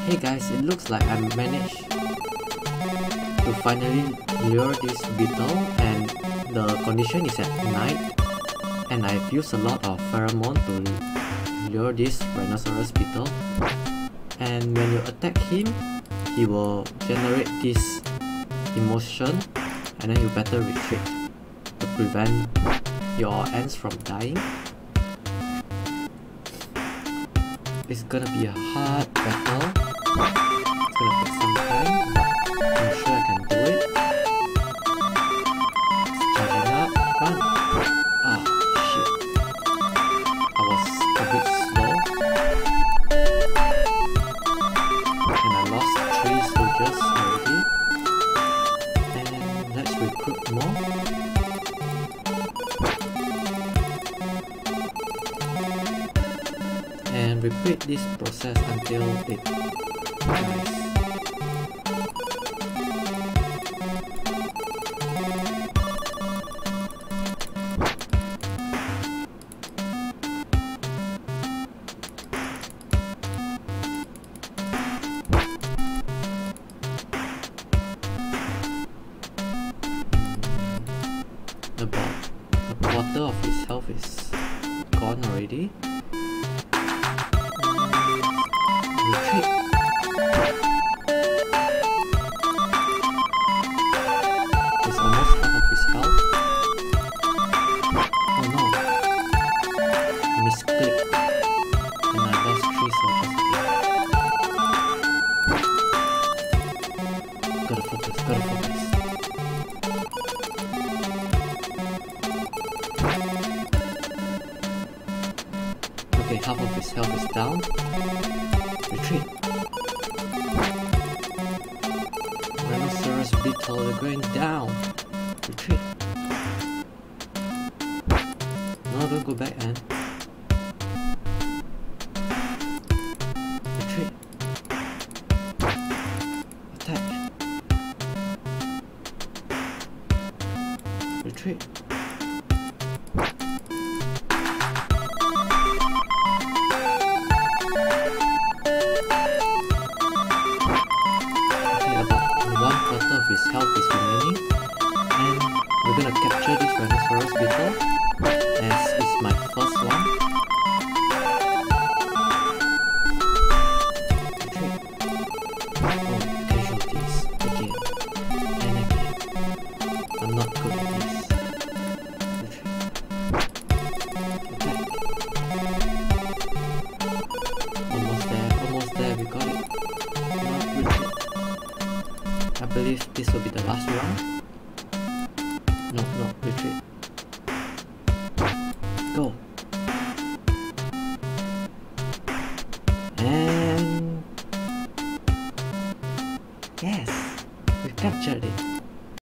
Hey guys, it looks like I managed to finally lure this beetle, and the condition is at night, and I've used a lot of pheromone to lure this Rhinoceros beetle, and when you attack him, he will generate this emotion, and then you better retreat to prevent your ants from dying. It's gonna be a hard battle. It's gonna take some time, but I'm sure I can do it. It's charging up. Run! Ah, shit. I was a bit slow. And I lost 3 soldiers already. And let's recruit more. And repeat this process until it dies. About a quarter of his health is gone already. Retreat. It's almost half of his health. Oh no. Misclick. And I lost 3 soldiers again. Gotta focus, gotta focus. Okay, half of his health is down. Retreat. Rhinoceros beetle, we're going down. Retreat. No, don't go back, Anne. Retreat. Attack. Retreat. His health is remaining, and we're gonna capture this Rhinoceros beetle, as it's my first one. Retreat. Oh, casualties again and again. I'm not good at this. Retreat. Attack. Almost there, we got it. No, retreat. I believe this will be the last round. No, retreat. Go. And yes, we captured it.